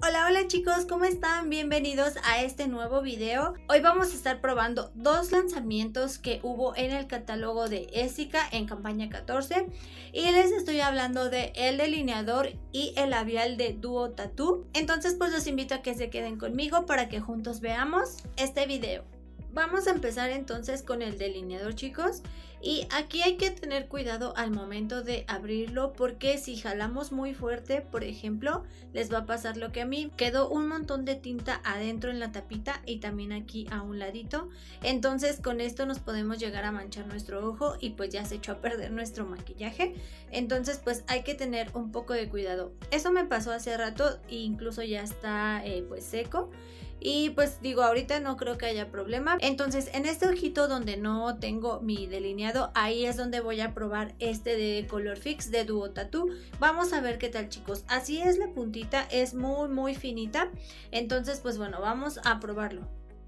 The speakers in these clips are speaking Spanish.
Hola, hola chicos, ¿cómo están? Bienvenidos a este nuevo video. Hoy vamos a estar probando dos lanzamientos que hubo en el catálogo de Essica en campaña 14 y les estoy hablando de el delineador y el labial de Duo Tattoo. Entonces pues los invito a que se queden conmigo para que juntos veamos este video. Vamos a empezar entonces con el delineador, chicos, y aquí hay que tener cuidado al momento de abrirlo porque si jalamos muy fuerte, por ejemplo, les va a pasar lo que a mí, quedó un montón de tinta adentro en la tapita y también aquí a un ladito, entonces con esto nos podemos llegar a manchar nuestro ojo y pues ya se echó a perder nuestro maquillaje, entonces pues hay que tener un poco de cuidado. Eso me pasó hace rato e incluso ya está pues seco. Y pues digo, ahorita no creo que haya problema. Entonces en este ojito donde no tengo mi delineado, ahí es donde voy a probar este de Color Fix de Duo Tattoo. Vamos a ver qué tal, chicos. Así es la puntita, es muy finita. Entonces pues bueno, vamos a probarlo.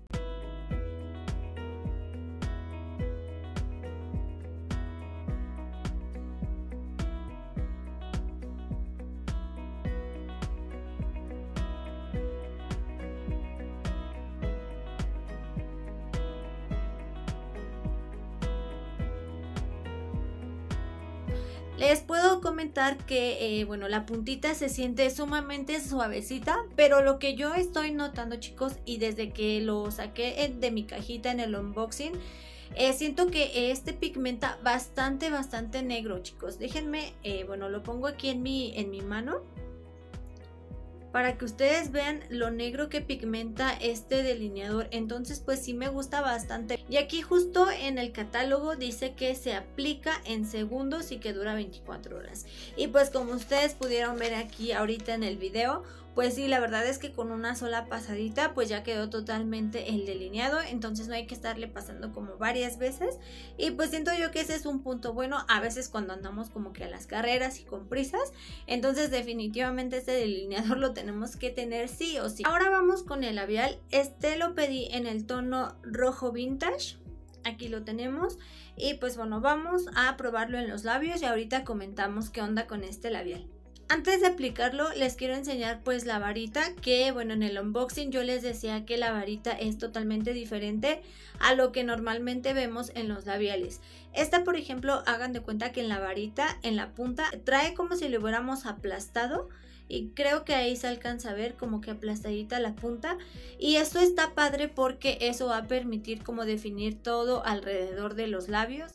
Les puedo comentar que, bueno, la puntita se siente sumamente suavecita, pero lo que yo estoy notando, chicos, y desde que lo saqué de mi cajita en el unboxing, siento que este pigmenta bastante negro, chicos. Déjenme, bueno, lo pongo aquí en mi mano para que ustedes vean lo negro que pigmenta este delineador. Entonces pues sí me gusta bastante. Y aquí justo en el catálogo dice que se aplica en segundos y que dura 24 horas. Y pues como ustedes pudieron ver aquí ahorita en el video, pues sí, la verdad es que con una sola pasadita pues ya quedó totalmente el delineado. Entonces no hay que estarle pasando como varias veces. Y pues siento yo que ese es un punto bueno a veces cuando andamos como que a las carreras y con prisas. Entonces definitivamente este delineador lo tenemos que tener sí o sí. Ahora vamos con el labial. Este lo pedí en el tono rojo vintage. Aquí lo tenemos. Y pues bueno, vamos a probarlo en los labios y ahorita comentamos qué onda con este labial. Antes de aplicarlo les quiero enseñar pues la varita, que bueno, en el unboxing yo les decía que la varita es totalmente diferente a lo que normalmente vemos en los labiales. Esta, por ejemplo, hagan de cuenta que en la varita, en la punta, trae como si lo hubiéramos aplastado. Y creo que ahí se alcanza a ver como que aplastadita la punta. Y esto está padre porque eso va a permitir como definir todo alrededor de los labios.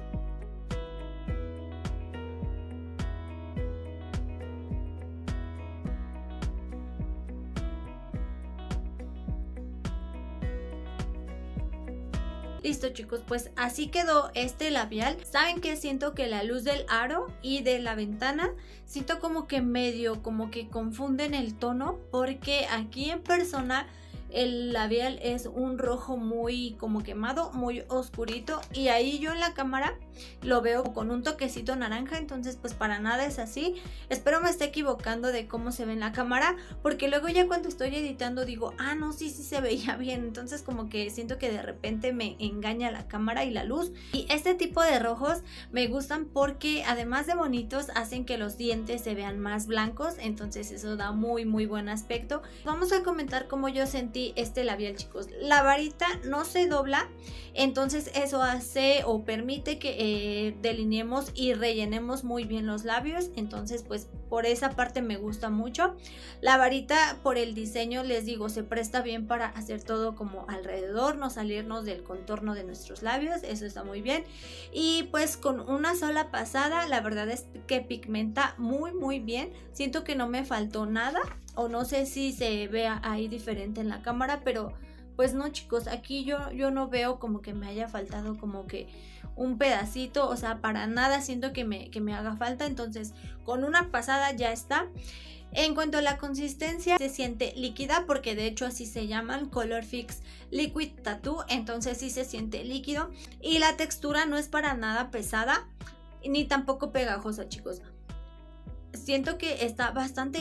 Listo, chicos, pues así quedó este labial. ¿Saben qué? Siento que la luz del aro y de la ventana, siento como que medio, como que confunden el tono, porque aquí en persona el labial es un rojo muy como quemado, muy oscurito, y ahí yo en la cámara lo veo con un toquecito naranja, entonces pues para nada es así. Espero me esté equivocando de cómo se ve en la cámara, porque luego ya cuando estoy editando digo, ah no, sí se veía bien, entonces como que siento que de repente me engaña la cámara y la luz. Y este tipo de rojos me gustan porque además de bonitos hacen que los dientes se vean más blancos, entonces eso da muy buen aspecto. Vamos a comentar cómo yo sentí este labial, chicos. La varita no se dobla, entonces eso hace o permite que delineemos y rellenemos muy bien los labios, entonces pues por esa parte me gusta mucho. La varita, por el diseño, les digo, se presta bien para hacer todo como alrededor, no salirnos del contorno de nuestros labios, eso está muy bien. Y pues con una sola pasada, la verdad es que pigmenta muy bien. Siento que no me faltó nada, o no sé si se vea ahí diferente en la cámara, pero pues no, chicos, aquí yo no veo como que me haya faltado como que un pedacito, o sea, para nada siento que me haga falta, entonces con una pasada ya está. En cuanto a la consistencia, se siente líquida porque de hecho así se llaman, Color Fix Liquid Tattoo, entonces sí se siente líquido y la textura no es para nada pesada ni tampoco pegajosa, chicos. Siento que está bastante bien.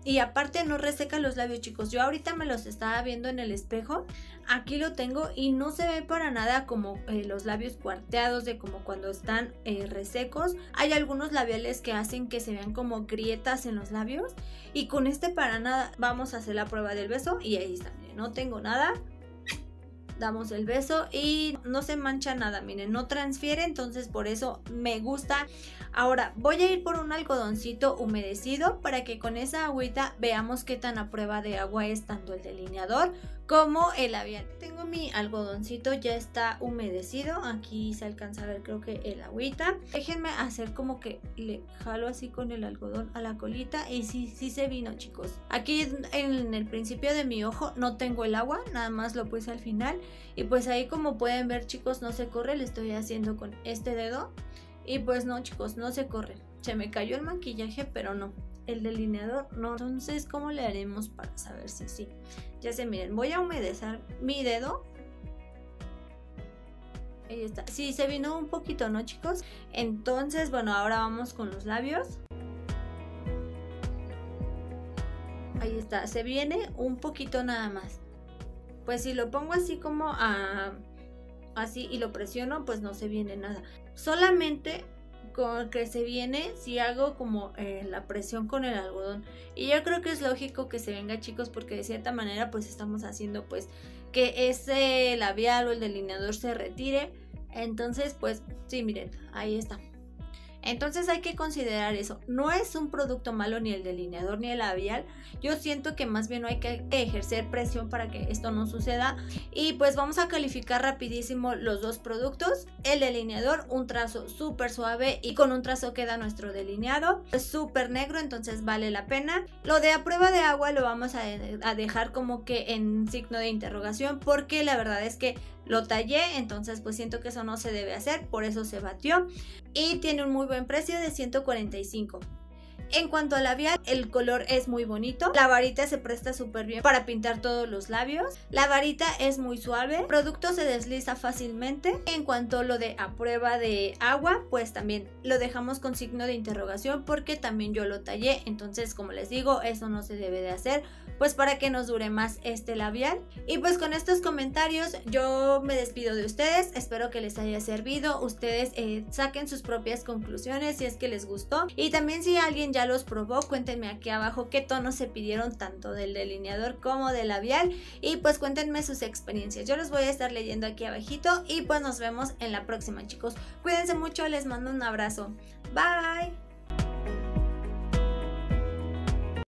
y aparte no reseca los labios, chicos. Yo ahorita me los estaba viendo en el espejo, aquí lo tengo y no se ve para nada como los labios cuarteados de como cuando están resecos. Hay algunos labiales que hacen que se vean como grietas en los labios y con este para nada. Vamos a hacer la prueba del beso y ahí está, miren, no tengo nada. Damos el beso y no se mancha nada, miren, no transfiere, entonces por eso me gusta. Ahora voy a ir por un algodoncito humedecido para que con esa agüita veamos qué tan a prueba de agua es tanto el delineador como el labial. Tengo mi algodoncito, ya está humedecido, aquí se alcanza a ver creo que el agüita. Déjenme hacer como que le jalo así con el algodón a la colita y sí se vino, chicos. Aquí en el principio de mi ojo no tengo el agua, nada más lo puse al final y pues ahí como pueden ver, chicos, no se corre, le estoy haciendo con este dedo y pues no, chicos, no se corre. Se me cayó el maquillaje, pero no, el delineador no. Entonces, ¿cómo le haremos para saber si sí? Ya se, miren, voy a humedecer mi dedo. Ahí está. Sí, se vino un poquito, ¿no, chicos? Entonces, bueno, ahora vamos con los labios. Ahí está, se viene un poquito nada más. Pues si lo pongo así como así y lo presiono, pues no se viene nada. Solamente con que se viene si hago como la presión con el algodón. Y yo creo que es lógico que se venga, chicos, porque de cierta manera pues estamos haciendo pues que ese labial o el delineador se retire. Entonces pues sí, miren, ahí está. Entonces hay que considerar eso. No es un producto malo ni el delineador ni el labial. Yo siento que más bien hay que ejercer presión para que esto no suceda. Y pues vamos a calificar rapidísimo los dos productos. El delineador, un trazo súper suave y con un trazo queda nuestro delineado. Es súper negro, entonces vale la pena. Lo de a prueba de agua lo vamos a dejar como que en signo de interrogación, porque la verdad es que lo tallé, entonces pues siento que eso no se debe hacer, por eso se batió. Y tiene un muy buen precio de 145. En cuanto al labial, el color es muy bonito. La varita se presta súper bien para pintar todos los labios. La varita es muy suave. El producto se desliza fácilmente. En cuanto a lo de a prueba de agua, pues también lo dejamos con signo de interrogación porque también yo lo tallé. Entonces, como les digo, eso no se debe de hacer, pues para que nos dure más este labial. Y pues con estos comentarios yo me despido de ustedes. Espero que les haya servido. Ustedes saquen sus propias conclusiones si es que les gustó. Y también si alguien ya los probó, cuéntenme aquí abajo qué tonos se pidieron tanto del delineador como del labial y pues cuéntenme sus experiencias. Yo los voy a estar leyendo aquí abajito y pues nos vemos en la próxima, chicos. Cuídense mucho, les mando un abrazo. Bye.